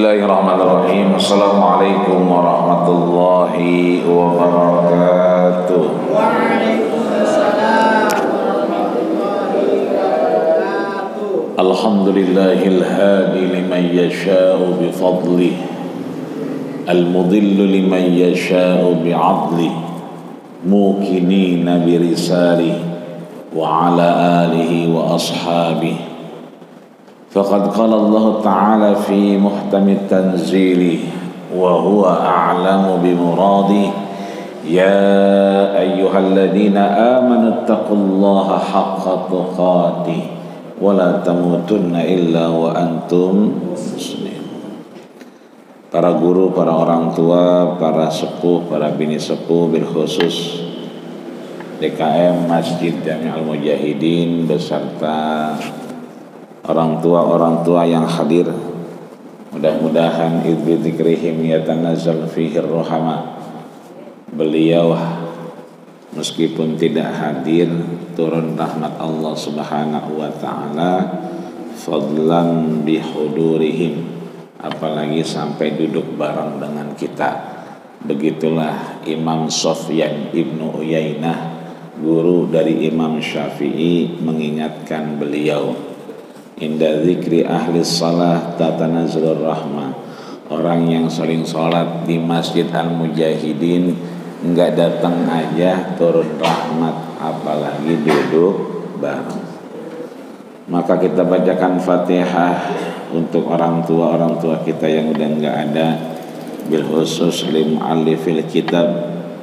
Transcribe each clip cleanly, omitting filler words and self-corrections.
Bismillahirrahmanirrahim. Assalamualaikum warahmatullahi wabarakatuh. Waalaikumsalam warahmatullahi wabarakatuh. Alhamdulillahil hadi liman yasha'u bi fadlih, al-mudillu liman yasha'u bi 'adlih, muqinina bi risalih wa ala alihi wa ashabihi. فقد قال الله تعالى في محكم التنزيل وهو أعلم بمراده يا أيها الذين آمنوا اتقوا الله حق تقاته ولا تموتن إلا وأنتم مسلمون. Para guru, para orang tua, para sepuh, para bini sepuh, bil khusus DKM Masjid Jami'ul Mujahidin beserta orang tua yang hadir, mudah-mudahan idz dzikrihim yatanazzal fihi rahmah. Beliau meskipun tidak hadir, turun rahmat Allah Subhanahu wa taala fadlan bihudurihim, apalagi sampai duduk bareng dengan kita. Begitulah Imam Sufyan Ibnu Uyainah, guru dari Imam Syafi'i, mengingatkan beliau, inda zikri ahli salah tatanazzalur rahmah. Orang yang sering sholat di Masjid Al-Mujahidin enggak datang aja turun rahmat, apalagi duduk bareng. Maka kita bacakan Fatihah untuk orang tua kita yang udah enggak ada, bil khusus lim alifil kitab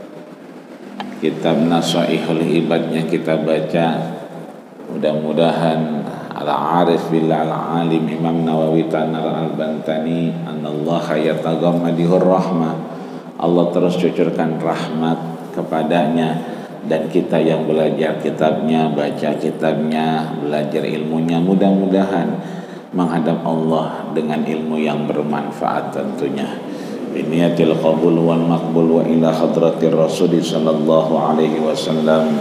Nasaihul Ibad yang kita baca. Mudah-mudahan Al-Arif billah Al-Alim Imam Nawawi Tanal Al-Bantani anallaha yataghammadihur rahmah. Allah terus cucurkan rahmat kepadanya, dan kita yang belajar kitabnya, baca kitabnya, belajar ilmunya, mudah-mudahan menghadap Allah dengan ilmu yang bermanfaat tentunya. Biniyatil qabul wal maqbul wa ila hadratir rasul sallallahu alaihi wasallam.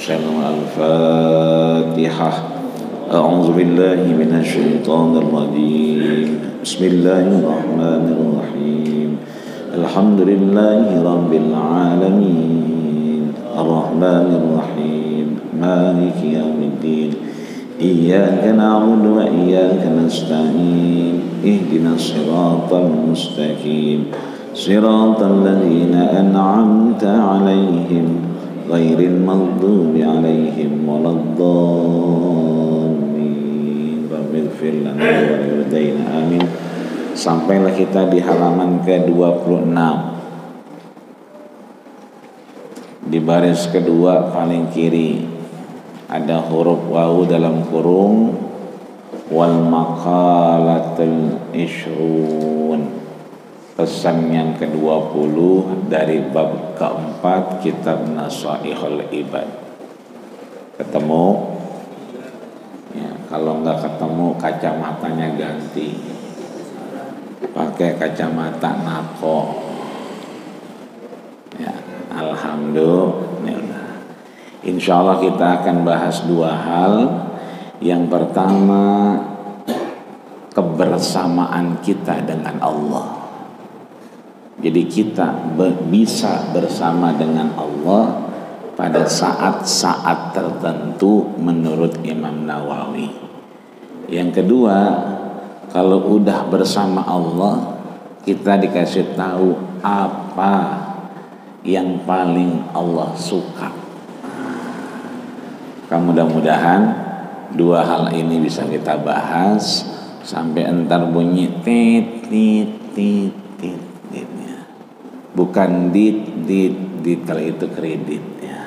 Al-Fatihah. أعوذ بالله من الشيطان الرجيم بسم الله الرحمن الرحيم الحمد لله رب العالمين الرحمن الرحيم مالك يوم الدين إياك نعبد وإياك نستعين اهدنا الصراط المستقيم صراط الذين أنعمت عليهم غير المغضوب عليهم ولا الضالين rabbighfir lana wa liwalidayna amin. Sampailah kita di halaman ke-26, di baris kedua paling kiri ada huruf wawu dalam kurung wal maqalatul ishrun, pesan yang ke-20 dari bab keempat kitab Nasaihul Ibad. Ketemu? Ya, kalau nggak ketemu kacamatanya ganti, pakai kacamata nako. Ya, alhamdulillah. Insya Allah kita akan bahas dua hal. Yang pertama, kebersamaan kita dengan Allah. Jadi kita bisa bersama dengan Allah pada saat-saat tertentu menurut Imam Nawawi. Yang kedua, kalau udah bersama Allah, kita dikasih tahu apa yang paling Allah suka. Mudah-mudahan dua hal ini bisa kita bahas sampai entar bunyi tit tit tit tit. Bukan dit kalau itu kredit ya.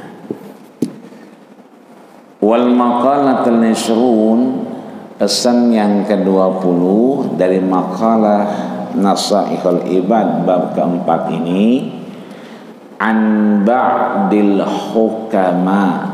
Wal maqalatul nisrun, pesan yang ke-20 dari makalah Nasaihul Ibad bab keempat ini, an ba'dil hukama.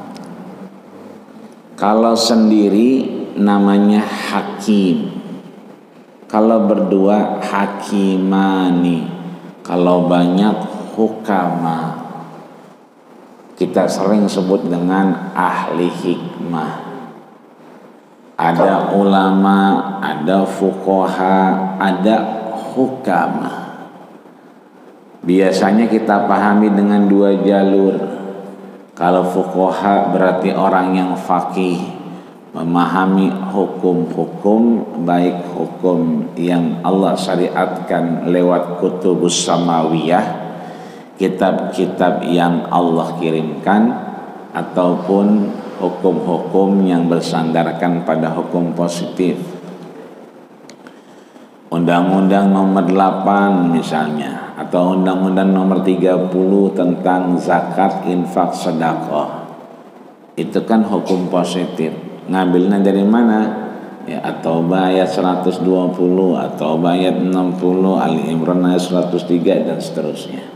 Kalau sendiri namanya hakim, kalau berdua hakimani, kalau banyak hukama. Kita sering sebut dengan ahli hikmah. Ada ulama, ada fuqaha, ada hukama. Biasanya kita pahami dengan dua jalur. Kalau fuqaha berarti orang yang faqih, memahami hukum-hukum, baik hukum yang Allah syariatkan lewat kutubus samawiyah, kitab-kitab yang Allah kirimkan, ataupun hukum-hukum yang bersandarkan pada hukum positif. Undang-undang nomor 8 misalnya, atau undang-undang nomor 30 tentang zakat, infak, sedekah. Itu kan hukum positif. Ngambilnya dari mana? Ya, At-Taubah ayat 120, At-Taubah ayat 60, Ali Imran ayat 103 dan seterusnya.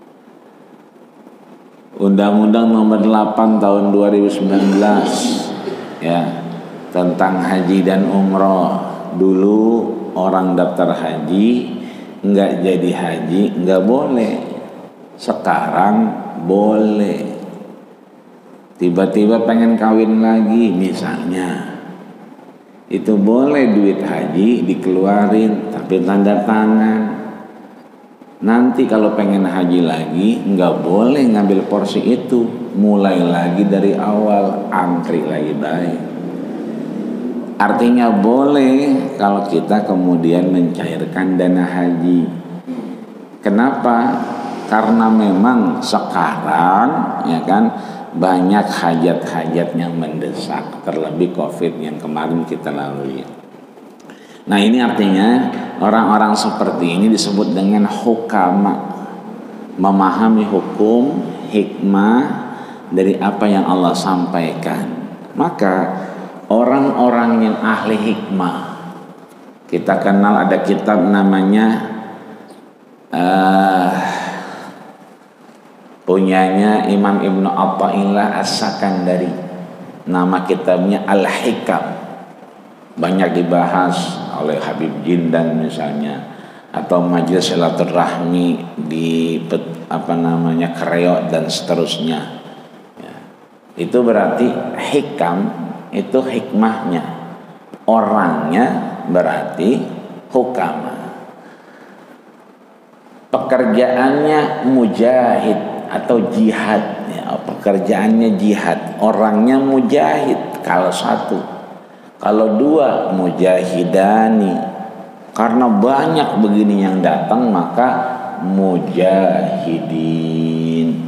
Undang-undang nomor 8 tahun 2019 ya, tentang haji dan umroh. Dulu orang daftar haji nggak jadi haji nggak boleh, sekarang boleh. Tiba-tiba pengen kawin lagi misalnya, itu boleh duit haji dikeluarin tapi tanda tangan. Nanti kalau pengen haji lagi nggak boleh ngambil porsi itu, mulai lagi dari awal, antri lagi baik. Artinya boleh kalau kita kemudian mencairkan dana haji. Kenapa? Karena memang sekarang ya kan banyak hajat-hajat yang mendesak, terlebih COVID yang kemarin kita lalui. Nah, ini artinya orang-orang seperti ini disebut dengan hukama, memahami hukum, hikmah dari apa yang Allah sampaikan. Maka orang-orang yang ahli hikmah, kita kenal ada kitab namanya punyanya Imam Ibnu Athaillah As-Sakandari, nama kitabnya Al-Hikam. Banyak dibahas oleh Habib Jindan misalnya, atau majelis silaturahmi di Kreo dan seterusnya ya. Itu berarti hikam itu hikmahnya, orangnya berarti hukama. Pekerjaannya mujahid atau jihad ya, pekerjaannya jihad, orangnya mujahid kalau satu. Kalau dua mujahidani, karena banyak begini yang datang maka mujahidin.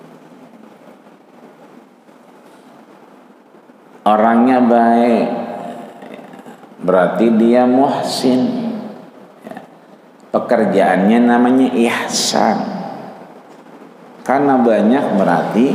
Orangnya baik berarti dia muhsin. Pekerjaannya namanya ihsan, karena banyak berarti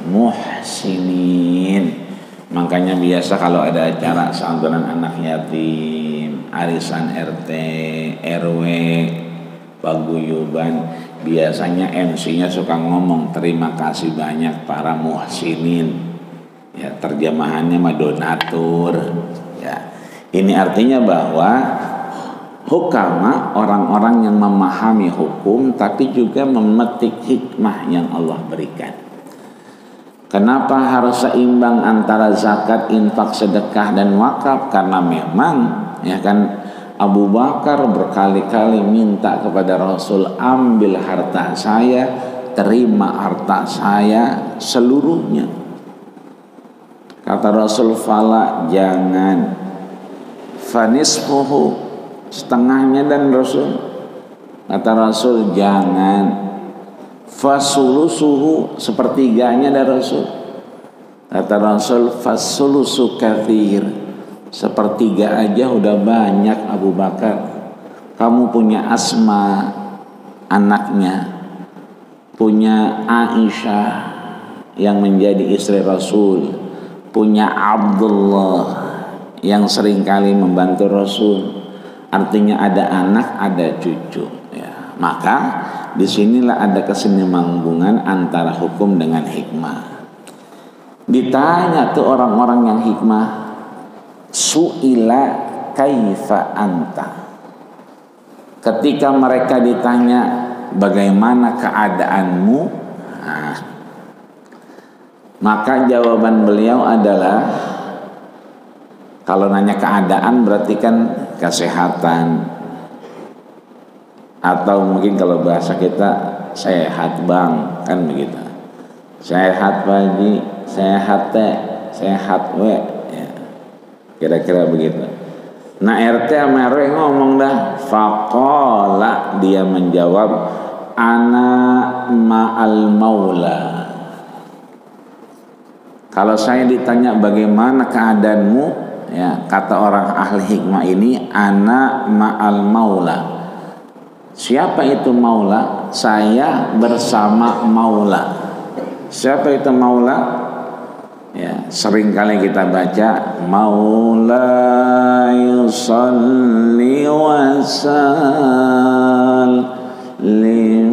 muhsinin. Makanya biasa kalau ada acara santunan anak yatim, arisan RT, RW, paguyuban, biasanya MC-nya suka ngomong terima kasih banyak para muhsinin. Ya, terjemahannya mah donatur. Ya. Ini artinya bahwa hukama orang-orang yang memahami hukum tapi juga memetik hikmah yang Allah berikan. Kenapa harus seimbang antara zakat, infak, sedekah dan wakaf? Karena memang ya kan Abu Bakar berkali-kali minta kepada Rasul, ambil harta saya, terima harta saya seluruhnya. Kata Rasul, fala, jangan, fanisfuhu, setengahnya. Dan Rasul kata Rasul, jangan, fasulusuhu, sepertiganya. Dan Rasul kata Rasul, fasulusu kathir, sepertiga aja udah banyak Abu Bakar. Kamu punya Asma anaknya, punya Aisyah yang menjadi istri Rasul, punya Abdullah yang seringkali membantu Rasul. Artinya ada anak, ada cucu ya. Maka disinilah ada kesinambungan antara hukum dengan hikmah. Ditanya tuh orang-orang yang hikmah, su'ila kaifa anta. Ketika mereka ditanya bagaimana keadaanmu, maka jawaban beliau adalah, kalau nanya keadaan berarti kan kesehatan, Atau mungkin kalau bahasa kita sehat bang, kan begitu. Sehat pagi, sehat teh, sehat we, ya. Kira-kira begitu. Nah RT sama RW ngomong dah, faqala, dia menjawab, ana ma'al maula. Kalau saya ditanya bagaimana keadaanmu, ya, kata orang ahli hikmah ini, ana ma'al maula. Siapa itu maula? Saya bersama maula. Siapa itu maula? Ya, sering kali kita baca maula yusalli wa sallim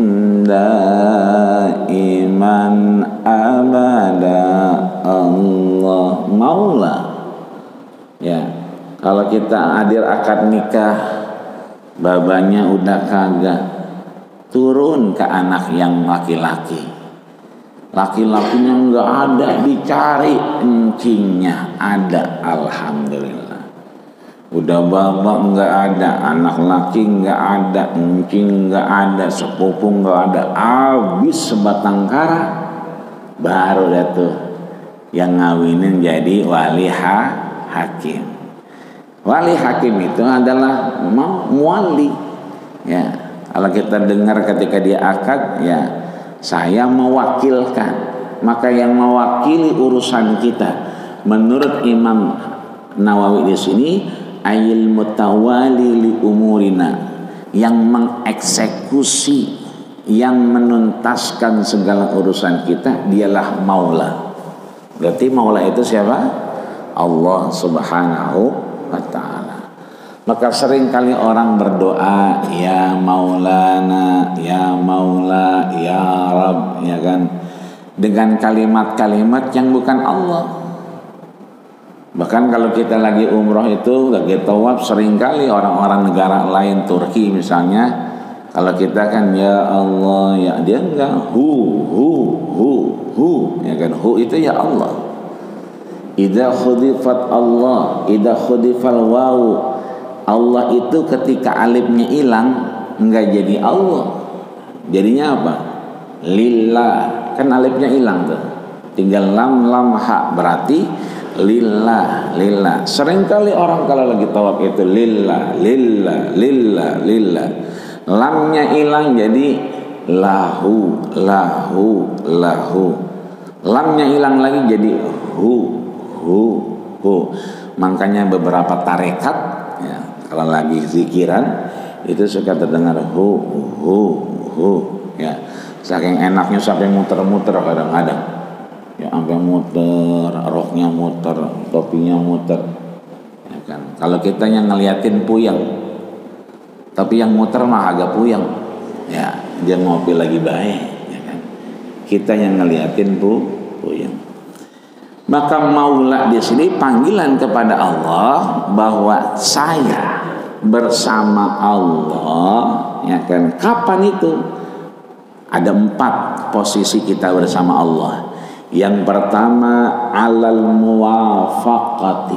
daiman abada Allah maula. Ya, kalau kita hadir akad nikah, babanya udah kagak, turun ke anak yang laki-laki. Laki-lakinya nggak ada, dicari, encingnya ada, alhamdulillah. Udah babak nggak ada, anak laki nggak ada, encing nggak ada, sepupu nggak ada, habis sebatang kara, baru dah tuh yang ngawinin jadi wali hakim. Wali hakim itu adalah muwali. Ya, kalau kita dengar ketika dia akad, ya, saya mewakilkan. Maka yang mewakili urusan kita menurut Imam Nawawi di sini, ayil mutawali li umurina, yang mengeksekusi, yang menuntaskan segala urusan kita, dialah maula. Berarti maula itu siapa? Allah Subhanahu wa ta'ala. Maka sering kali orang berdoa, ya maulana, ya maula, ya rab, ya kan, dengan kalimat-kalimat yang bukan Allah. Bahkan kalau kita lagi umroh itu, lagi tawaf, sering kali orang-orang negara lain, Turki misalnya, kalau kita kan ya Allah, ya, dia enggak hu, ya kan, hu itu ya Allah. Idza khudifat Allah, idza khudifal wawu, Allah itu ketika alifnya hilang enggak jadi Allah. Jadinya apa? Lillah. Kan alifnya hilang tuh. Tinggal lam ha, berarti lillah. Seringkali orang kalau lagi tawaf itu lillah. Lamnya hilang jadi lahu. Lamnya hilang lagi jadi hu. Makanya beberapa tarekat, ya, kalau lagi zikiran itu suka terdengar hu, ya, saking enaknya sampai muter-muter kadang-kadang, ya, sampai muter, roknya muter, topinya muter, ya kan. Kalau kita yang ngeliatin puyeng, tapi yang muter mah agak puyeng, ya, dia ngopi lagi baik, ya kan. Kita yang ngeliatin puyeng. Maka maula di sini panggilan kepada Allah bahwa saya bersama Allah, ya kan. Kapan itu? Ada 4 posisi kita bersama Allah. Yang pertama, alal muwafaqati.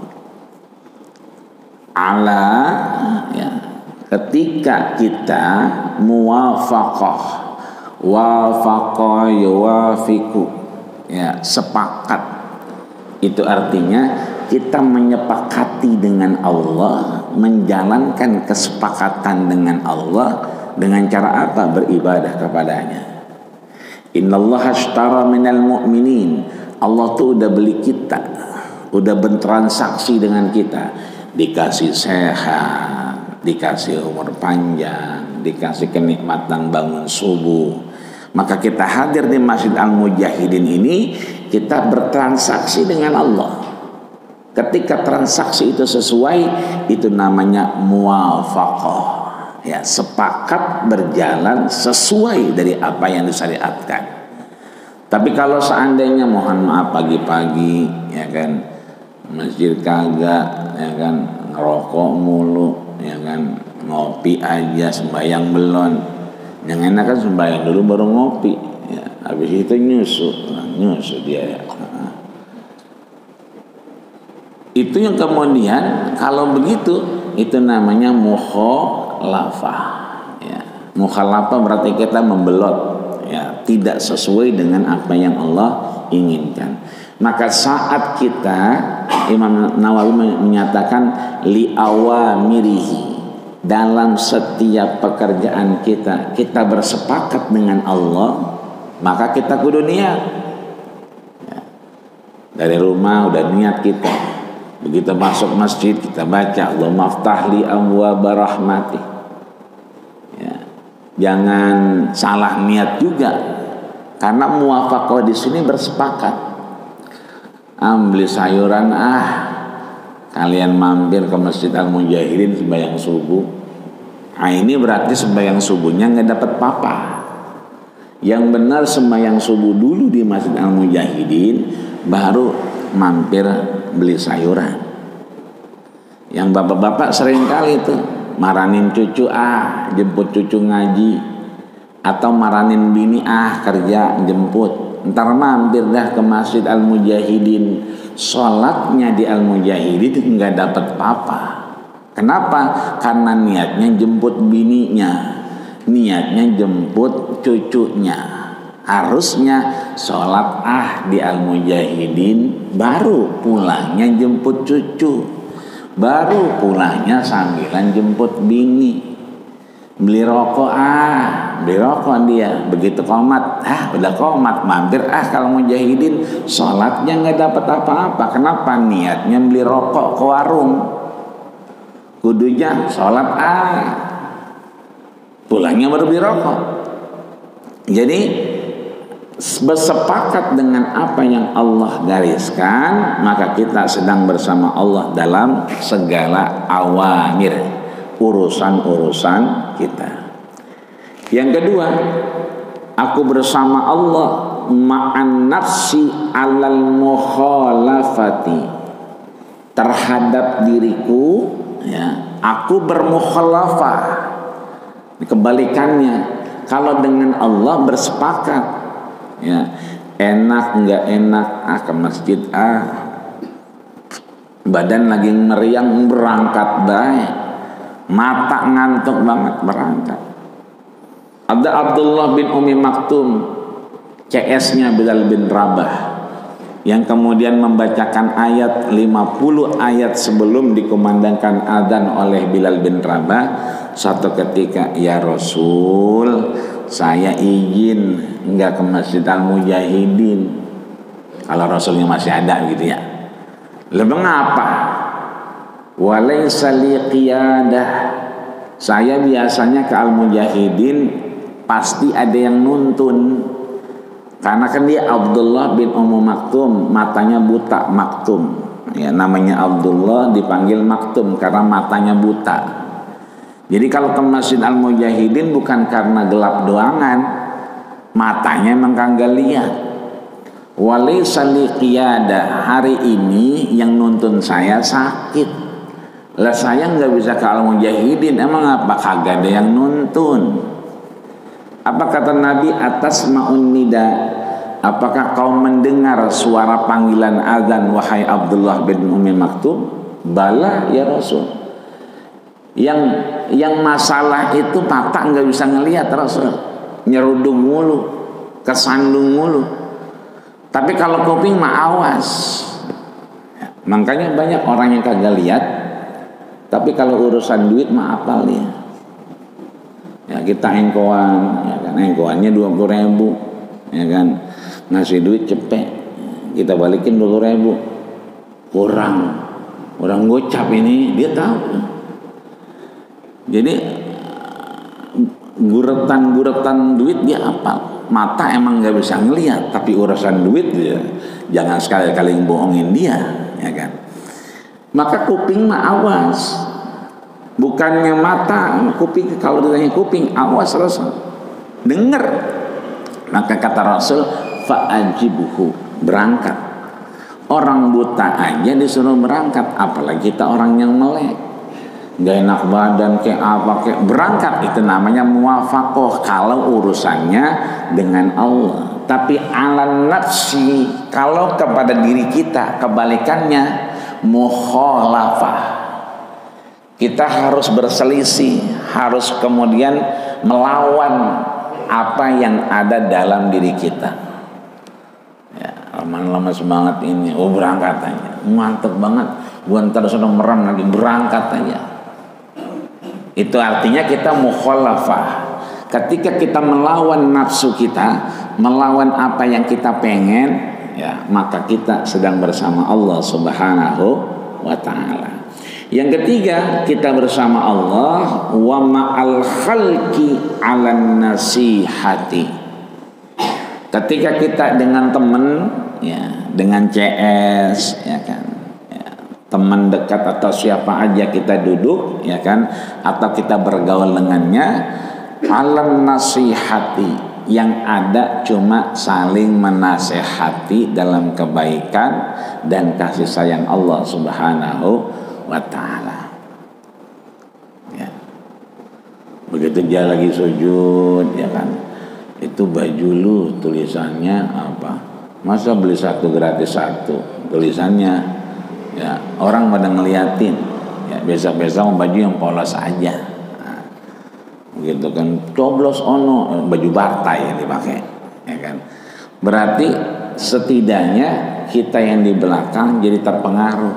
Ala, ya, ketika kita muwafaqah, wafaqah yuwafiqu, ya, sepakat. Itu artinya kita menyepakati dengan Allah, menjalankan kesepakatan dengan Allah dengan cara apa? Beribadah kepadanya. Innallaha ashtara minal mu'minin. Allah tuh udah beli kita, udah bertransaksi dengan kita, dikasih sehat, dikasih umur panjang, dikasih kenikmatan bangun subuh. Maka kita hadir di Masjid Al-Mujahidin ini, kita bertransaksi dengan Allah. Ketika transaksi itu sesuai, itu namanya muwafaqah, ya, sepakat berjalan sesuai dari apa yang disyariatkan. Tapi kalau seandainya mohon maaf pagi-pagi, ya kan, masjid kagak, ya kan, ngerokok mulu, ya kan, ngopi aja sembahyang belum. Yang enak kan sembahyang dulu baru ngopi, ya, habis itu nyusu dia, ya. Itu yang kemudian kalau begitu itu namanya mukhalafah, ya. Mukhalafah berarti kita membelot, ya, tidak sesuai dengan apa yang Allah inginkan. Maka saat kita, Imam Nawawi menyatakan li awamirihi, dalam setiap pekerjaan kita bersepakat dengan Allah, maka kita kudu niat. Ya. Dari rumah udah niat kita. Begitu masuk masjid kita baca Allahumma ftahli abwaaba rahmati. Ya. Jangan salah niat juga, karena muwafaqah di sini bersepakat. Beli sayuran, kalian mampir ke Masjid Al-Mujahidin sembahyang subuh. Ini berarti sembahyang subuhnya nggak dapat apa-apa. Yang benar sembahyang subuh dulu di Masjid Al-Mujahidin, baru mampir beli sayuran. Yang bapak-bapak sering kali tuh maranin cucu, jemput cucu ngaji, atau maranin bini, kerja jemput. Ntar mampir dah ke Masjid Al-Mujahidin, sholatnya di Al-Mujahidin nggak dapat apa-apa. Kenapa? Karena niatnya jemput bininya, niatnya jemput cucunya. Harusnya sholat di Al-Mujahidin, baru pulangnya jemput cucu, baru pulangnya sambilan jemput bini. Beli rokok, beli rokok dia. Begitu komat, udah komat, mampir kalau Mujahidin, sholatnya nggak dapat apa-apa. Kenapa? Niatnya beli rokok ke warung, kudunya sholat, pulangnya baru beli rokok. Jadi bersepakat dengan apa yang Allah gariskan, maka kita sedang bersama Allah dalam segala awamir, urusan-urusan kita. Yang kedua, aku bersama Allah ma'an nafsi alal mukhalafati, terhadap diriku, ya, aku bermukhalafah. Kebalikannya, kalau dengan Allah bersepakat, ya, enak nggak enak, ke masjid, badan lagi meriang berangkat baik, mata ngantuk banget berangkat. Ada Abdullah bin Umi Maktum, CS-nya Bilal bin Rabah, yang kemudian membacakan ayat 50 ayat sebelum dikumandangkan adzan oleh Bilal bin Rabah. Suatu ketika, ya Rasul, saya izin enggak ke Masjid Al-Mujahidin. Kalau Rasulnya masih ada gitu ya. Lebih ngapa? Walaysa li qiyadah. Saya biasanya ke Al-Mujahidin pasti ada yang nuntun. Karena kan dia Abdullah bin Ummu Maktum, matanya buta, Maktum. Ya, namanya Abdullah dipanggil Maktum karena matanya buta. Jadi kalau ke Masjid Al-Mujahidin bukan karena gelap doangan, matanya emang kagak lihat. Walaysa li qiyadah, hari ini yang nuntun saya sakit. Lah saya nggak bisa ke Al-Mujahidin, emang apa? Kagak ada yang nuntun. Apa kata Nabi? Atas ma'un nida, apakah kau mendengar suara panggilan azan wahai Abdullah bin Ummi Maktum? Bala ya Rasul. Yang masalah itu mata nggak bisa ngelihat Rasul, nyerudung mulu, kesandung mulu. Tapi kalau kuping mah awas. Makanya banyak orang yang kagak lihat, tapi kalau urusan duit mah apal dia. Ya kita engkoan, ya kan, engkoannya 20.000, ya kan, ngasih duit cepet, kita balikin 20.000, kurang, orang gocap ini dia tahu. Jadi guretan duit dia apal, mata emang nggak bisa ngelihat, tapi urusan duit dia jangan sekali-kali bohongin dia, ya kan. Maka kuping mah awas. Bukannya mata, kuping. Kalau ditanya kuping, awas Rasul, dengar. Maka kata Rasul, fa'ajibuhu, berangkat. Orang buta aja disuruh berangkat, apalagi kita orang yang melek, gak enak badan kayak apa kayak, berangkat. Itu namanya muwafaqah kalau urusannya dengan Allah. Tapi ala nafsi, kalau kepada diri kita, kebalikannya mukhalafah. Kita harus berselisih, harus kemudian melawan apa yang ada dalam diri kita. Ya, lemas banget ini, berangkat aja, mantep banget, gua ntar sudah merem lagi, berangkat aja. Itu artinya kita mukhalafah. Ketika kita melawan nafsu kita, melawan apa yang kita pengen, ya, maka kita sedang bersama Allah Subhanahu wa ta'ala. Yang ketiga, kita bersama Allah wa ma'al khalqi 'alan nasihati. Ketika kita dengan teman, ya, dengan CS, ya kan, ya, teman dekat atau siapa aja kita duduk, ya kan, atau kita bergaul dengannya, 'alan nasihati, yang ada cuma saling menasehati dalam kebaikan dan kasih sayang Allah Subhanahu wa ta'ala. Ya. Begitu dia lagi sujud, ya kan, itu baju lu tulisannya apa? Masa beli satu gratis satu tulisannya? Ya, orang pada ngeliatin. Ya, biasa-biasa baju yang polos aja. Gitu kan, coblos ono, baju partai yang dipakai, ya kan. Berarti setidaknya kita yang di belakang jadi terpengaruh.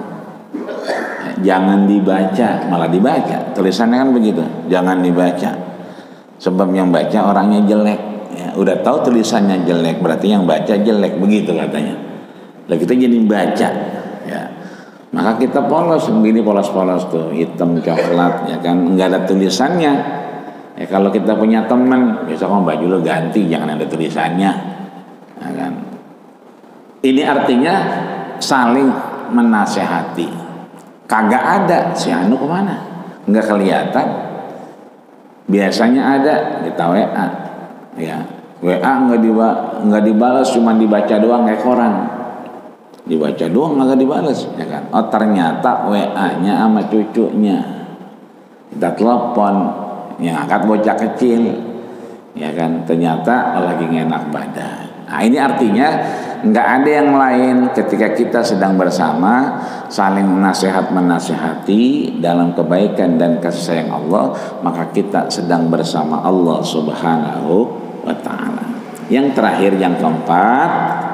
Jangan dibaca, malah dibaca. Tulisannya kan begitu, jangan dibaca. Sebab yang baca orangnya jelek. Ya, udah tahu tulisannya jelek, berarti yang baca jelek, begitu katanya. Lah kita jadi baca, ya. Maka kita polos, begini polos-polos tuh, hitam coklat, ya kan, nggak ada tulisannya. Ya, kalau kita punya teman, besok baju lo ganti, jangan ada tulisannya, ya kan? Ini artinya saling menasehati. Kagak ada si Anu kemana? Nggak kelihatan. Biasanya ada kita WA, ya, WA nggak dibalas, cuma dibaca doang kayak koran. Dibaca doang nggak dibalas, ya kan? Oh ternyata WA-nya sama cucunya. Kita telepon. Yang angkat bocah kecil, ya kan, ternyata lagi ngenak badan. Nah, ini artinya nggak ada yang lain ketika kita sedang bersama, saling menasehati dalam kebaikan dan kasih sayang Allah, maka kita sedang bersama Allah Subhanahu wa ta'ala. Yang terakhir, yang keempat,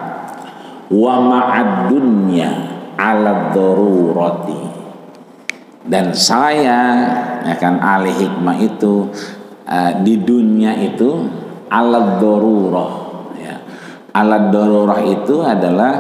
wa ma'ad dunya 'ala darurati. Dan saya, ya kan, ahli hikmah itu di dunia itu ala darurah, ya. Ala darurah itu adalah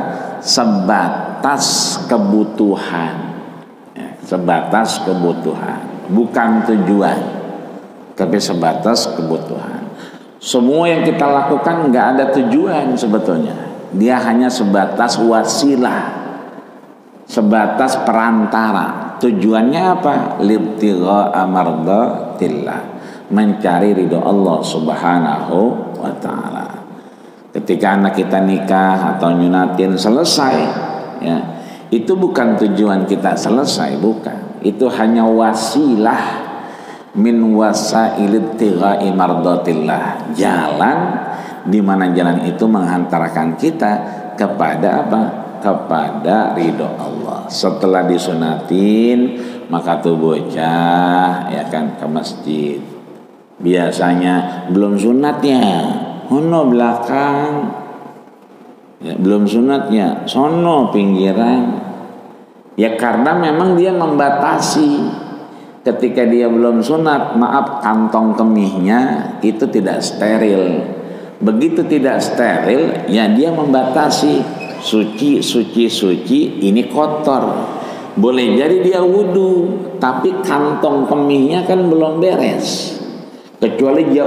sebatas kebutuhan, ya, sebatas kebutuhan, bukan tujuan, tapi sebatas kebutuhan. Semua yang kita lakukan nggak ada tujuan sebetulnya, dia hanya sebatas wasilah, sebatas perantara. Tujuannya apa? Libtigha'a mardatillah, mencari ridho Allah Subhanahu wa ta'ala. Ketika anak kita nikah atau nyunatin selesai, ya, itu bukan tujuan kita selesai, bukan. Itu hanya wasilah min wasail ibtigha'i mardatillah, jalan di mana jalan itu menghantarkan kita kepada apa? Kepada ridho Allah. Setelah disunatin, maka tuh bocah, ya kan, ke masjid. Biasanya belum sunatnya, sono belakang, ya, belum sunatnya, sono pinggiran. Ya karena memang dia membatasi. Ketika dia belum sunat, maaf, kantong kemihnya itu tidak steril. Begitu tidak steril, ya dia membatasi. Suci, ini kotor. Boleh jadi dia wudu, tapi kantong kemihnya kan belum beres. Kecuali dia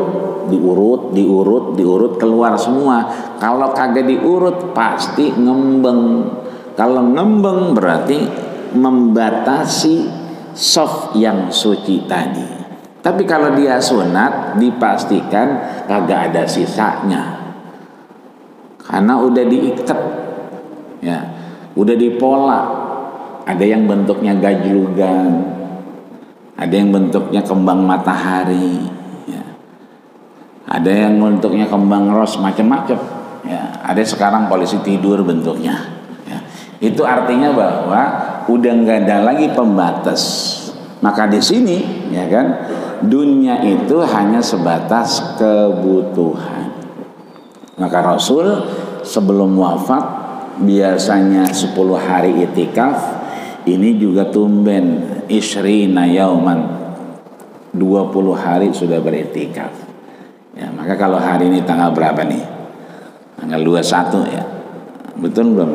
diurut keluar semua. Kalau kagak diurut pasti ngembeng. Kalau ngembeng berarti membatasi soft yang suci tadi. Tapi kalau dia sunat, dipastikan kagak ada sisanya. Karena udah diikat, ya, udah dipola. Ada yang bentuknya gajlugan, ada yang bentuknya kembang matahari, ya. Ada yang bentuknya kembang ros, macam-macam, ya. Ada sekarang polisi tidur bentuknya, ya. Itu artinya bahwa udah nggak ada lagi pembatas. Maka di sini, ya kan, Dunia itu hanya sebatas kebutuhan. Maka Rasul sebelum wafat biasanya 10 hari itikaf, ini juga tumben isyrina yauman, 20 hari sudah beritikaf. Ya, maka kalau hari ini tanggal berapa nih? Tanggal 21 ya. Betul belum?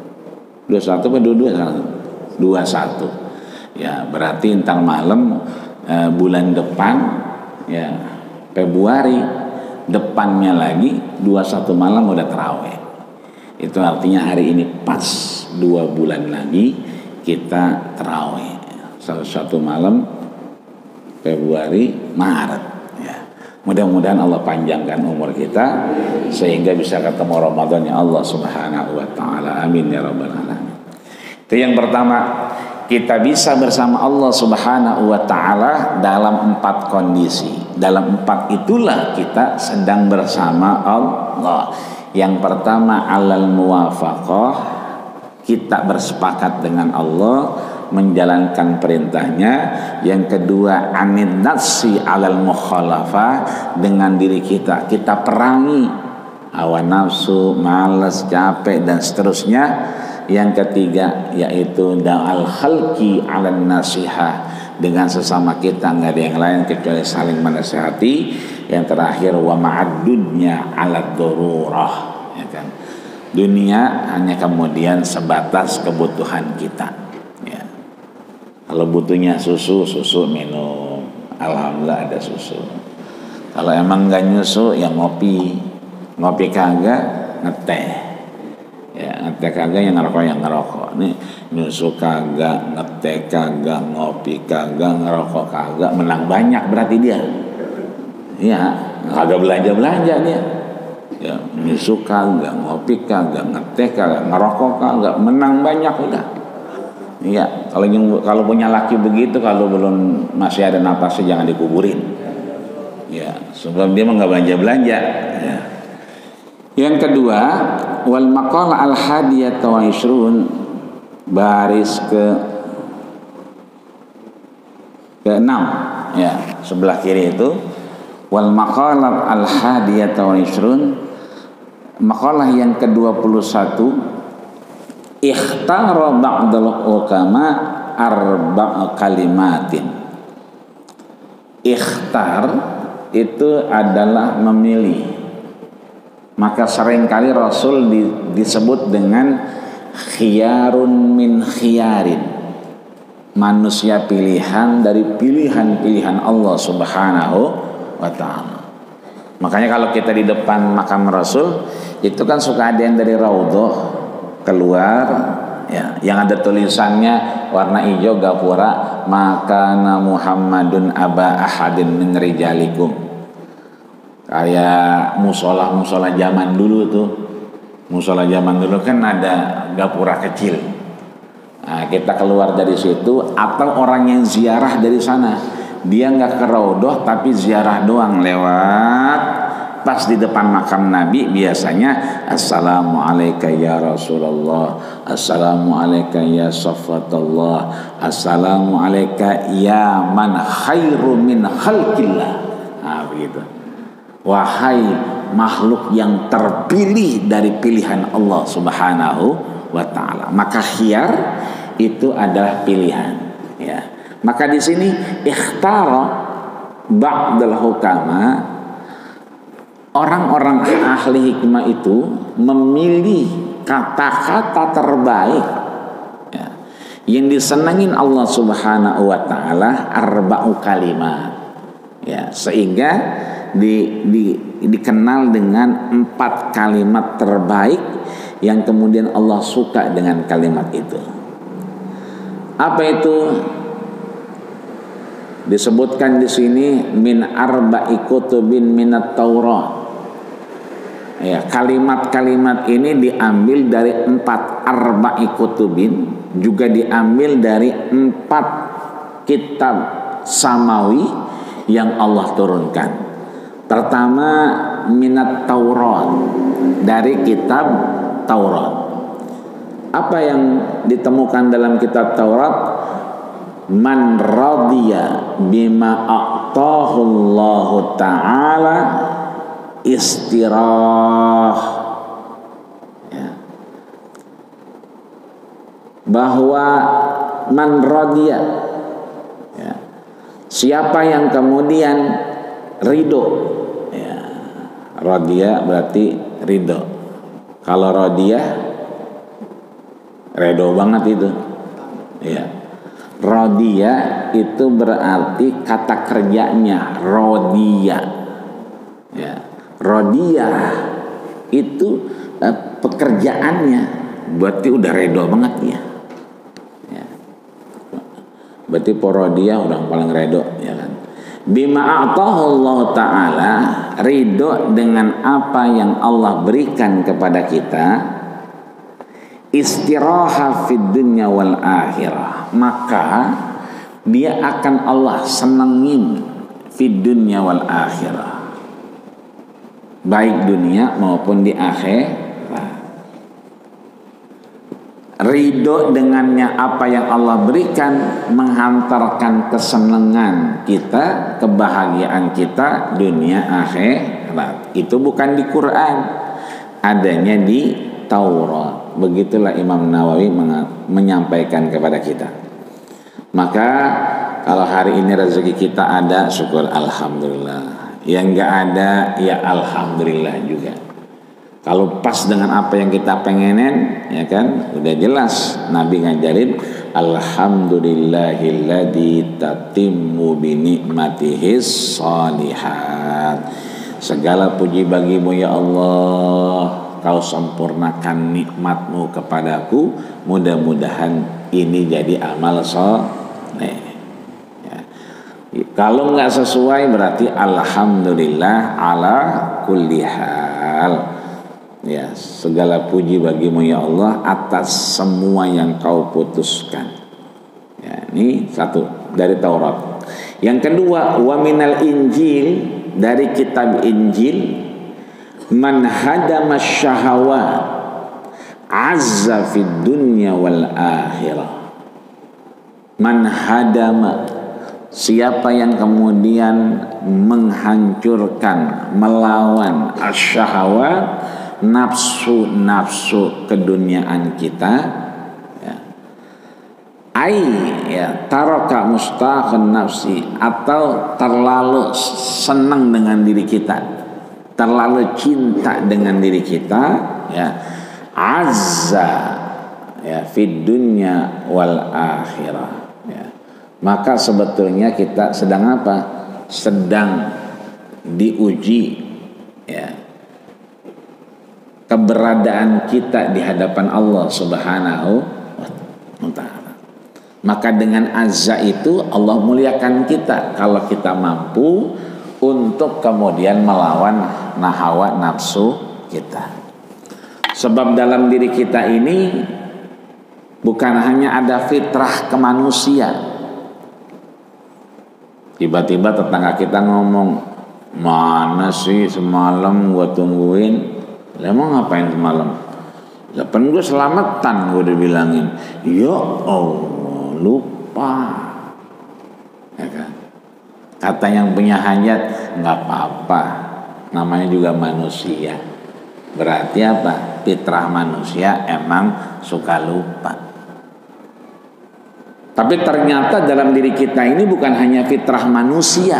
21 atau 22? 21. Ya, berarti entar malam bulan depan ya, Februari depannya lagi 21 malam udah tarawih. Itu artinya hari ini pas 2 bulan lagi kita tarawih. Satu malam Februari Maret ya. Mudah-mudahan Allah panjangkan umur kita sehingga bisa ketemu Ramadan ya Allah Subhanahu wa taala. Amin ya rabbal alamin. Itu yang pertama, kita bisa bersama Allah Subhanahu wa taala dalam 4 kondisi. Dalam 4 itulah kita sedang bersama Allah. Yang pertama alal muwafaqah, kita bersepakat dengan Allah menjalankan perintahnya. Yang kedua anid nafsi alal mukhalafah, dengan diri kita perangi hawa nafsu, malas, capek dan seterusnya. Yang ketiga yaitu da'al khalqi 'alan nasihah, dengan sesama kita nggak ada yang lain kecuali saling menasihati. Yang terakhir wa ma'adudnya 'ala darurah, ya kan. Dunia hanya kemudian sebatas kebutuhan kita ya. Kalau butuhnya susu minum, alhamdulillah ada susu. Kalau emang nggak nyusu ya ngopi kagak ngeteh. Ya, ngeteh kagak yang ngerokok. Nih nyusu kagak, ngeteh kagak, ngopi kagak, ngerokok kagak, menang banyak berarti dia. Ya, kagak belanja dia. Ya, nyusu kagak, ngopi kagak, ngeteh kagak, ngerokok kagak, menang banyak udah. Iya, kalau punya laki begitu, kalau belum masih ada napasnya jangan dikuburin. Ya, sebab dia mah nggak belanja. Ya. Yang kedua, wal maqala al hadiyah wa ishrun, baris ke-6 ya, sebelah kiri itu wal maqala al hadiyah wa ishrun, maqalah yang ke-21, ikhtara ba'dal ukama arba' kalimatin. Ikhtar itu adalah memilih. Maka seringkali Rasul disebut dengan khiyarun min khiyarin, manusia pilihan dari pilihan-pilihan Allah Subhanahu wa ta'ala. Makanya kalau kita di depan makam Rasul itu kan suka ada yang dari raudhah keluar ya, yang ada tulisannya warna hijau gapura, makana Muhammadun aba ahadin min rijalikum. Kayak musola zaman dulu tuh. Musola zaman dulu kan ada gapura kecil. Nah, kita keluar dari situ, atau orang yang ziarah dari sana, dia nggak ke raudhah tapi ziarah doang, lewat pas di depan makam Nabi biasanya assalamualaikum ya Rasulullah, assalamualaikum ya Safatullah, assalamualaikum ya man khairu min khalqillah. Nah begitu. Wahai makhluk yang terpilih dari pilihan Allah Subhanahu wa ta'ala. Maka khiyar itu adalah pilihan ya. Maka di sini ikhtara ba'dal hukama, orang-orang ahli hikmah itu memilih kata-kata terbaik ya, yang disenangin Allah Subhanahu wa ta'ala, arba'u kalimat ya, sehingga dikenal dengan 4 kalimat terbaik yang kemudian Allah suka dengan kalimat itu. Apa itu? Disebutkan di sini min arba'i kutubin minat Taurat. Ya, kalimat-kalimat ini diambil dari 4 arba'i kutubin, juga diambil dari 4 kitab samawi yang Allah turunkan. Pertama minat Taurat, dari kitab Taurat. Apa yang ditemukan dalam kitab Taurat? Man radiya bima a'tahullahu ta'ala istirah, ya. Bahwa man radiya, ya. Siapa yang kemudian ridho, ya. Radiya berarti ridho. Kalau radiya ridho banget itu, ya. Radiya itu berarti kata kerjanya rodiya, ya. Rodiya itu pekerjaannya berarti udah ridho banget ya. Berarti porodia udah paling ridho, ya kan. Bima a'tahu Allah Ta'ala, ridho dengan apa yang Allah berikan kepada kita, istiraha fid dunya wal akhirah, maka dia akan Allah senengin fid dunya wal akhirah, baik dunia maupun di akhirat. Ridho dengannya apa yang Allah berikan menghantarkan kesenangan kita, kebahagiaan kita dunia akhirat. Itu bukan di Quran, adanya di Taurat. Begitulah Imam Nawawi menyampaikan kepada kita. Maka kalau hari ini rezeki kita ada, syukur alhamdulillah. Yang enggak ada, ya alhamdulillah juga. Kalau pas dengan apa yang kita pengenin, ya kan, udah jelas Nabi ngajarin alhamdulillahilladzi tatimmu bi ni'matihis shalihat. Segala puji bagimu ya Allah, kau sempurnakan nikmatmu kepadaku, mudah-mudahan ini jadi amal soleh. Ya. Kalau nggak sesuai berarti alhamdulillah ala kulli hal. Ya, segala puji bagimu ya Allah atas semua yang kau putuskan. Ya, ini satu dari Taurat. Yang kedua, wa minal Injil, dari kitab Injil, man hadama syahawat azza fid dunya wal akhirah. Man hadama, siapa yang kemudian menghancurkan, melawan asyahawat, nafsu-nafsu keduniaan kita, ya. Ya, taraka mustaqan nafsi, atau terlalu senang dengan diri kita, terlalu cinta dengan diri kita, ya. Azza, ya, fid dunya wal akhirah, ya. Maka sebetulnya kita sedang apa? Sedang diuji, ya, keberadaan kita di hadapan Allah Subhanahu wa ta'ala. Maka dengan azza itu Allah muliakan kita kalau kita mampu untuk kemudian melawan nahawa nafsu kita. Sebab dalam diri kita ini bukan hanya ada fitrah kemanusiaan. Tiba-tiba tetangga kita ngomong, mana sih semalam gua tungguin, lah mau ngapain semalam? Depan gue selamatan, gue udah bilangin. Ya Allah, lupa. Ya kan? Kata yang punya hajat, nggak apa-apa. Namanya juga manusia. Berarti apa? Fitrah manusia emang suka lupa. Tapi ternyata dalam diri kita ini bukan hanya fitrah manusia,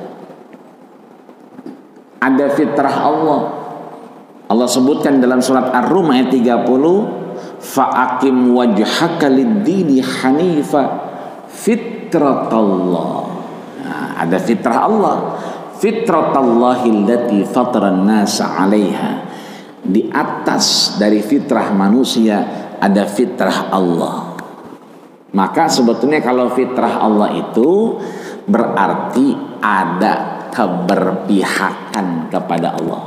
ada fitrah Allah. Allah sebutkan dalam surat Ar-Rum ayat 30, fa'akim wajhaka lid-dini hanifa fitratallah. Nah, ada fitrah Allah, fitratallahi allati fataran nasa 'alaiha. Di atas dari fitrah manusia ada fitrah Allah. Maka sebetulnya kalau fitrah Allah itu berarti ada keberpihakan kepada Allah.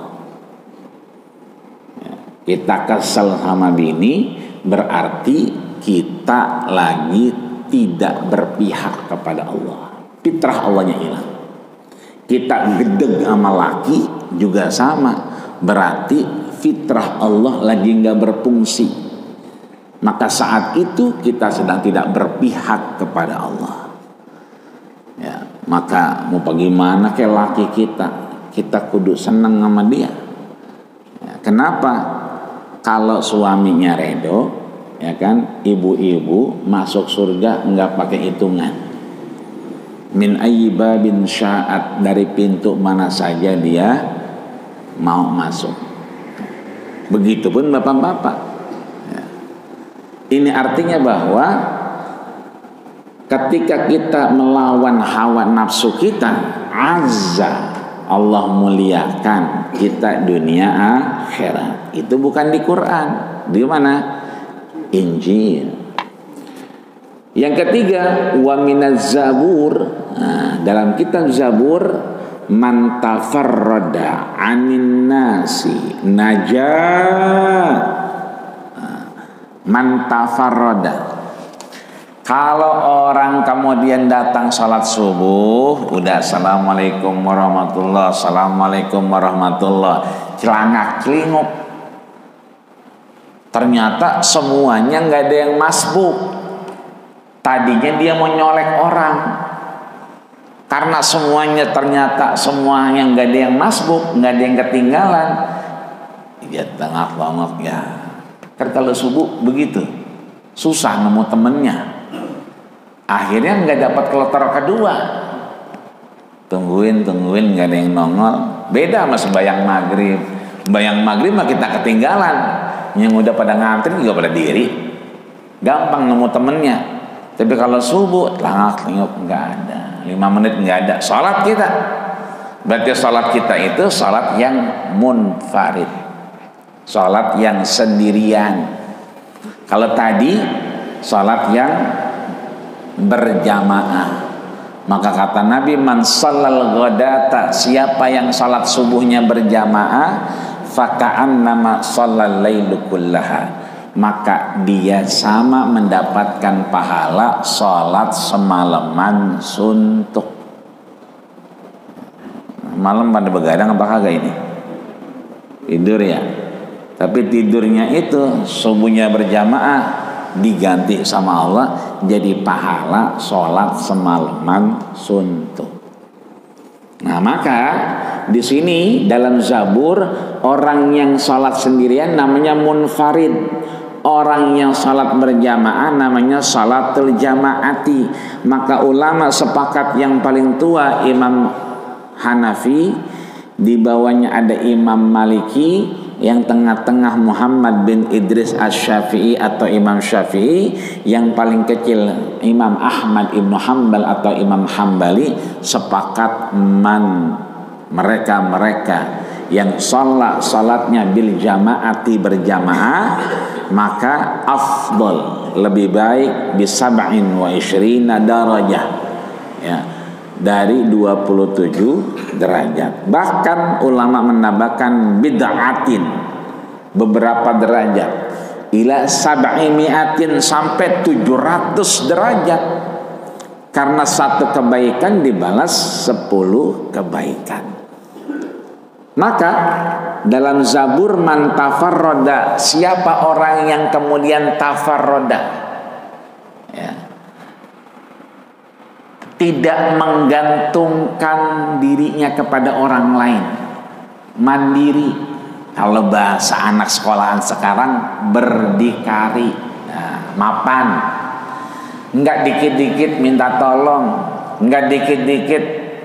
Kita kesel sama bini berarti kita lagi tidak berpihak kepada Allah. Fitrah Allahnya hilang. Kita gedeg sama laki juga sama, berarti fitrah Allah lagi nggak berfungsi. Maka saat itu kita sedang tidak berpihak kepada Allah. Ya, Maka mau bagaimana kayak laki kita kudu seneng sama dia. Ya, kenapa? Kalau suaminya redo, ya kan, ibu-ibu masuk surga nggak pakai hitungan. Min ayyi babin sya'at, dari pintu mana saja dia mau masuk. Begitupun bapak-bapak. Ya. Ini artinya bahwa ketika kita melawan hawa nafsu kita, azza, Allah muliakan kita dunia akhirat. Itu bukan di Quran. Di mana? Injil. Yang ketiga, wa minaz zabur. Nah, dalam kitab Zabur, man tafarrada anin nasi najah. Man tafarrada. Kalau orang kemudian datang sholat subuh, udah assalamualaikum warahmatullah, assalamualaikum warahmatullah, celangak celinguk. Ternyata semuanya nggak ada yang masbuk. Tadinya dia mau nyolek orang, karena semuanya ternyata semuanya nggak ada yang masbuk, nggak ada yang ketinggalan. Dia tengah-tengah ya. Kan kalau subuh begitu, susah nemu temennya. Akhirnya nggak dapat kloter kedua. Tungguin nggak ada yang nongol. Beda sama sembahyang maghrib. Sembahyang maghrib mah kita ketinggalan. Yang udah pada ngantri juga pada diri. Gampang nemu temennya. Tapi kalau subuh telangak-telinguk nggak ada. 5 menit nggak ada. Salat kita. Berarti salat kita itu salat yang munfarid. Salat yang sendirian. Kalau tadi salat yang berjamaah. Maka kata Nabi, man shallal ghadata, siapa yang salat subuhnya berjamaah, faka'annama shallal lailu kullaha, maka dia sama mendapatkan pahala salat semalaman suntuk. Malam pada begadang apa kagak ini? Tidur ya. Tapi tidurnya itu subuhnya berjamaah diganti sama Allah jadi pahala sholat semalaman suntuk. Nah, maka di sini dalam Zabur, orang yang sholat sendirian namanya munfarid, orang yang sholat berjamaah namanya sholatul jamaati. Maka ulama sepakat yang paling tua Imam Hanafi, di bawahnya ada Imam Maliki, yang tengah-tengah Muhammad bin Idris Asy-Syafi'i atau Imam Syafi'i, yang paling kecil Imam Ahmad ibnu Hanbal atau Imam Hambali, sepakat mereka yang salatnya bil jamaati berjamaah, maka afdal, lebih baik bi 27 darajah, ya, dari 27 derajat. Bahkan ulama menambahkan bid'atin, beberapa derajat, ila 700 sampai 700 derajat. Karena satu kebaikan dibalas 10 kebaikan. Maka dalam Zabur, man tafarroda, siapa orang yang kemudian tafarroda, ya, tidak menggantungkan dirinya kepada orang lain, mandiri. Kalau bahasa anak sekolahan sekarang, berdikari, nah, mapan, enggak dikit-dikit minta tolong, enggak dikit-dikit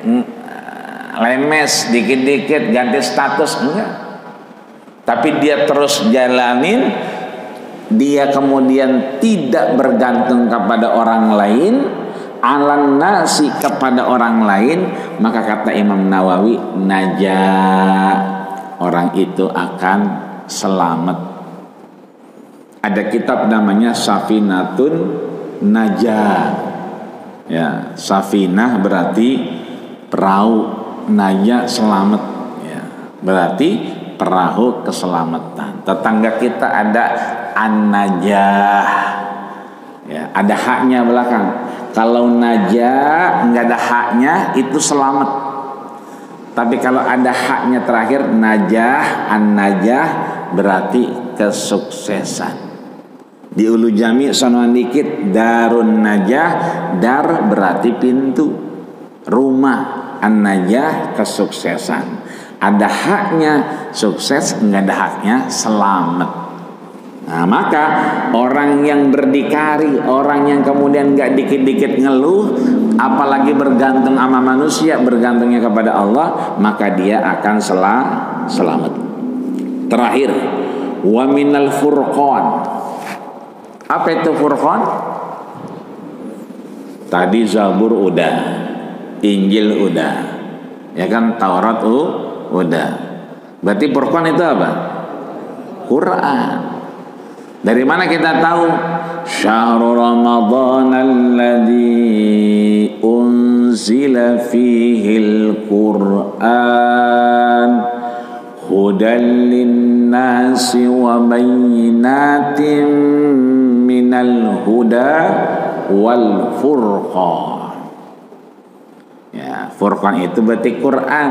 lemes, dikit-dikit ganti status, enggak. Tapi dia terus jalanin, dia kemudian tidak bergantung kepada orang lain, alan nasi, kepada orang lain. Maka kata Imam Nawawi, najah, orang itu akan selamat. Ada kitab namanya Safinatun Najah, ya, safinah berarti perahu, najah selamat, ya, berarti perahu keselamatan. Tetangga kita ada an-najah, ya, ada haknya belakang. Kalau najah nggak ada haknya, itu selamat. Tapi kalau ada haknya terakhir, najah, an-najah, berarti kesuksesan. Di Ulu Jami sonoan dikit, darun najah, dar berarti pintu. rumah an-najah, kesuksesan. Ada haknya sukses, enggak ada haknya selamat. Nah, maka orang yang berdikari, orang yang kemudian enggak dikit-dikit ngeluh, apalagi bergantung sama manusia, bergantungnya kepada Allah, maka dia akan selamat. Terakhir, wa minal furqan. Apa itu furqan? Tadi Zabur udah, Injil udah, ya kan, Taurat udah. Berarti Furqan itu apa? Quran. Dari mana kita tahu? Syahrul Ramadan alladzi unzila fihil Quran hudan linnasi wa bayyinatin minal huda wal furqan. Ya, Furqan itu berarti Quran.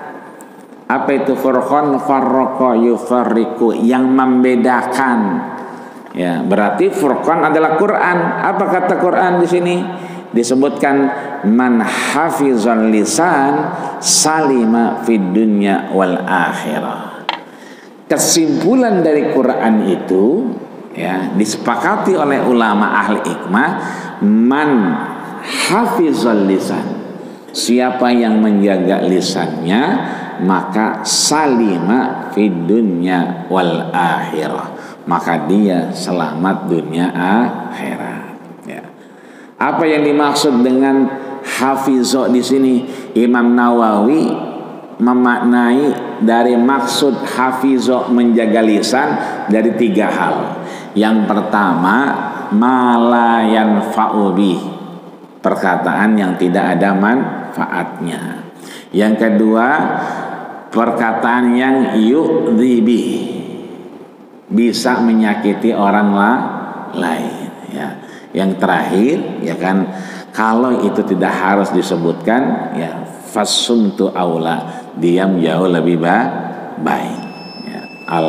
Apa itu Furqan? Farraqa yufarriqu, yang membedakan. Ya, berarti Furqan adalah Quran. Apa kata Quran di sini? Disebutkan man hafizal lisan salima fid dunya wal akhirah. Kesimpulan dari Quran itu, ya, disepakati oleh ulama ahli hikmah, man hafizal lisan, siapa yang menjaga lisannya, maka salima fid dunya wal akhirah, maka dia selamat dunia akhirat. Ya. Apa yang dimaksud dengan hafizo di sini? Imam Nawawi memaknai dari maksud hafizo menjaga lisan dari 3 hal. Yang pertama, malayan fa'ubi, perkataan yang tidak ada manfaatnya. Yang kedua, perkataan yang yu'dzibi, bisa menyakiti orang lain. Ya. Yang terakhir, ya kan, kalau itu tidak harus disebutkan, ya fasumtu aula, diam jauh lebih baik. Ya.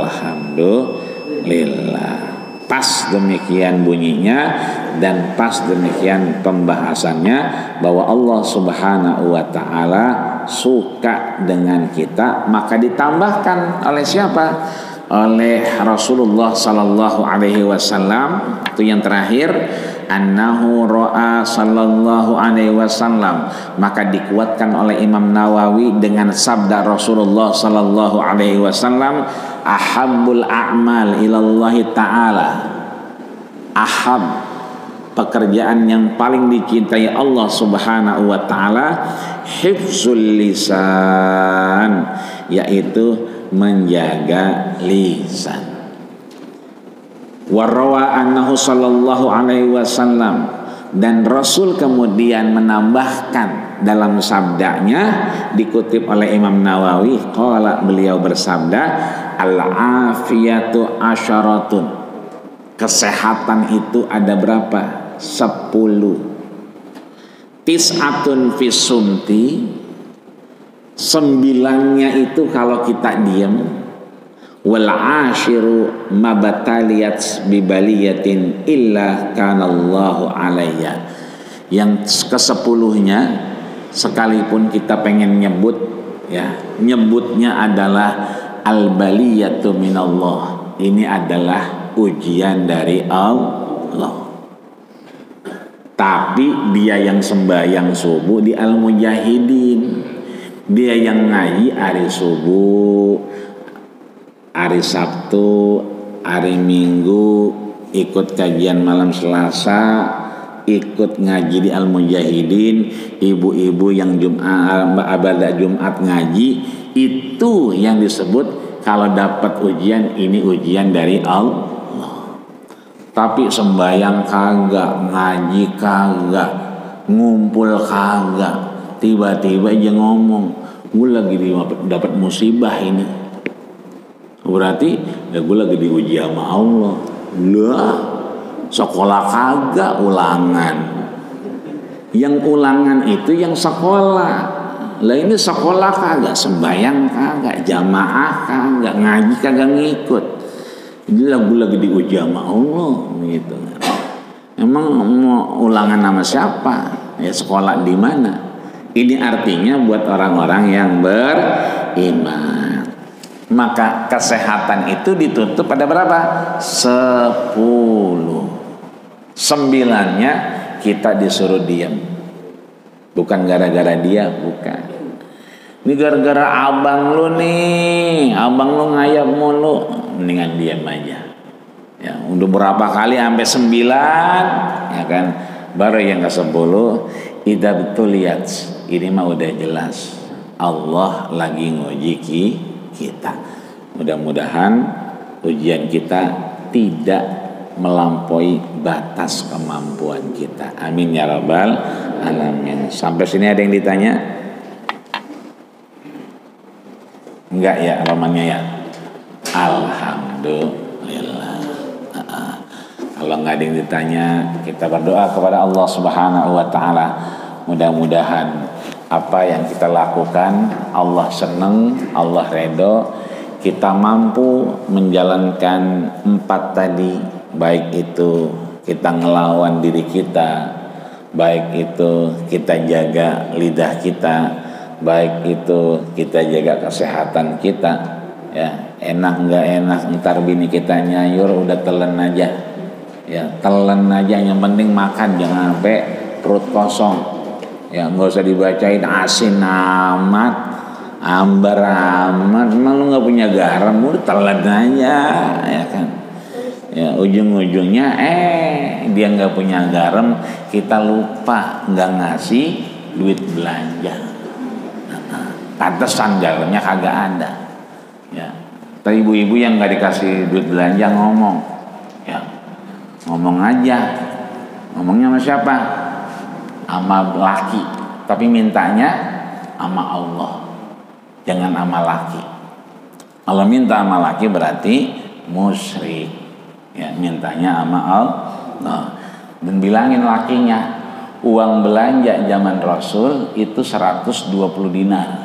Alhamdulillah. Pas demikian bunyinya dan pas demikian pembahasannya, bahwa Allah Subhanahu wa ta'ala suka dengan kita, maka ditambahkan oleh siapa? Oleh Rasulullah sallallahu alaihi wasallam. Itu yang terakhir, annahu ra'a sallallahu alaihi wasallam, maka dikuatkan oleh Imam Nawawi dengan sabda Rasulullah sallallahu alaihi wasallam, ahabbul a'mal ilallahi ta'ala, ahab, pekerjaan yang paling dicintai Allah Subhanahu wa ta'ala, hifzul lisan, yaitu menjaga lisan. Warawa annahu sallallahu alaihi wasallam, dan Rasul kemudian menambahkan dalam sabdanya, dikutip oleh Imam Nawawi, qala, beliau bersabda, al-afiyatu asyaratun, kesehatan itu ada berapa? 10. Tis'atun fisumti, 9-nya itu kalau kita diam. Wal ashiru mabataliyat bibaliyatin illa kanallahu alayya, yang ke-10-nya sekalipun kita pengen nyebut, ya, nyebutnya adalah al-baliyatu minallah, ini adalah ujian dari Allah. Tapi dia yang sembahyang subuh di Al-Mujahidin, dia yang ngaji hari subuh, hari Sabtu, hari Minggu, ikut kajian malam Selasa, ikut ngaji di Al-Mujahidin, ibu-ibu yang ibadah Jumat ngaji, itu yang disebut kalau dapat ujian, ini ujian dari Allah. Tapi sembahyang kagak, ngaji kagak, ngumpul kagak, tiba-tiba aja ngomong, gue lagi dapat musibah ini, berarti ya gue lagi diuji sama Allah. Lah, sekolah kagak, ulangan. Yang ulangan itu yang sekolah. Lah ini sekolah kagak, sembahyang kagak, jamaah kagak, ngaji kagak ngikut. Ini gue lagi diuji sama Allah gitu. Emang mau ulangan sama siapa? Ya sekolah di mana? Ini artinya buat orang-orang yang beriman. Maka kesehatan itu ditutup pada berapa? 10. 9-nya kita disuruh diam. Bukan gara-gara dia, bukan. Ini gara-gara abang lu nih, abang lu ngayap mulu, mendingan diam aja. Ya, udah berapa kali sampai 9, ya kan? Baru yang ke-10, idza betuliyat. Ini mah udah jelas. Allah lagi nguji kita. Mudah-mudahan ujian kita tidak melampaui batas kemampuan kita. Amin ya rabbal alamin. Sampai sini ada yang ditanya? Enggak ya romannya ya? Alhamdulillah. Kalau nggak ada yang ditanya, kita berdoa kepada Allah Subhanahu wa taala. Mudah-mudahan apa yang kita lakukan Allah senang, Allah redho, kita mampu menjalankan 4 tadi, baik itu kita ngelawan diri kita, baik itu kita jaga lidah kita, baik itu kita jaga kesehatan kita. Ya, enak nggak enak ntar bini kita nyayur udah telan aja, ya telan aja, yang penting makan, jangan sampai perut kosong. Ya nggak usah dibacain asin amat, ambar amat, emang lu nggak punya garam, udah telan aja, ya kan. Ya ujung-ujungnya dia nggak punya garam, kita lupa nggak ngasih duit belanja. Pantesan garamnya kagak ada. Ya, tapi ibu-ibu yang nggak dikasih duit belanja ngomong, ya ngomong aja, ngomongnya sama siapa? Sama laki, tapi mintanya sama Allah, jangan sama laki. Kalau minta sama laki berarti musyrik, ya mintanya sama Allah. Dan bilangin lakinya, uang belanja zaman Rasul itu 120 dinar.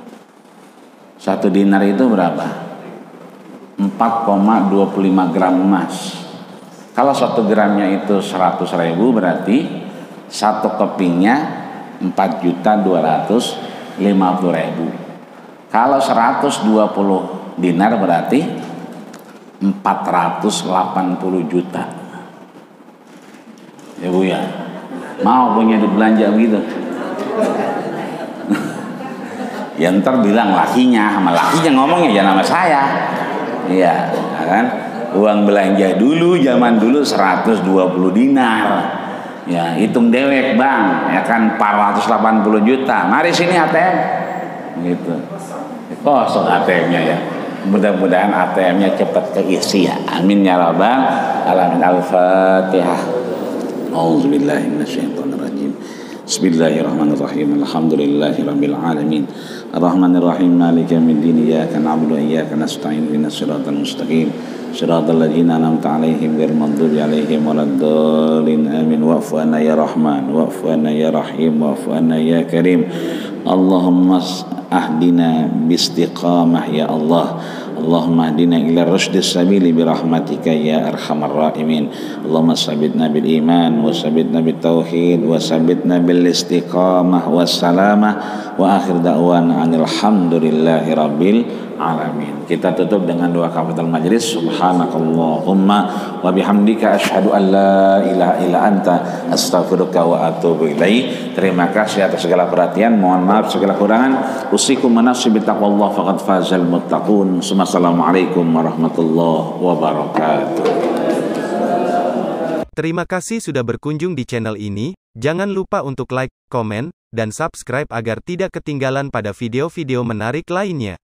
1 dinar itu berapa? 4,25 gram emas. Kalau 1 gramnya itu 100.000 berarti 1 kepingnya 4.250.000. Kalau 120 dinar berarti 480 juta. Ya Bu ya, mau punya duit belanja begitu? Ya ntar bilang lakinya, sama lakinya ngomongnya jangan sama saya. Iya, kan? Uang belanja dulu zaman dulu 120 dinar. Ya hitung dewek bang, ya kan 480 juta. Mari sini ATM, gitu. Kosong ATM-nya ya. Mudah-mudahan ATM-nya cepat keisi ya. Amin ya rabbal alamin. Al-Fatihah. A'udzubillahi minasyaitonirrajim. Bismillahirrahmanirrahim. Alhamdulillahirabbil alamin. Arrahmanirrahim. Maliki yaumiddin. Iyyaka na'budu wa iyyaka nasta'in. Ihdinas siratal mustaqim. Shiratal ladzina an'amta 'alaihim ghairil maghdubi 'alaihim waladdallin. Amin. Wa'fu 'anna ya Rahman, wa'fu 'anna ya Rahim, wa'fu 'anna ya Karim. Allahumma ahdina biistiqamah ya Allah. Allahumma ahdina ila rushdis sabili birahmatika ya arhamar rahimin. Allahumma sabitna bil iman wa sabitna bit tauhid wa sabitna bil istiqamah was salamah wa akhir da'wana alhamdulillahi rabbil alamin. Kita tutup dengan doa kafatul majlis. Subhanakallahumma wa bihamdika asyhadu an la ilaha illa anta astaghfiruka wa atubu ilaik. Terima kasih atas segala perhatian. Mohon maaf segala kurangan. Usikum manasib taqwallah faqad fazal muttaqun. Assalamualaikum warahmatullahi wabarakatuh. Terima kasih sudah berkunjung di channel ini. Jangan lupa untuk like, komen, dan subscribe agar tidak ketinggalan pada video-video menarik lainnya.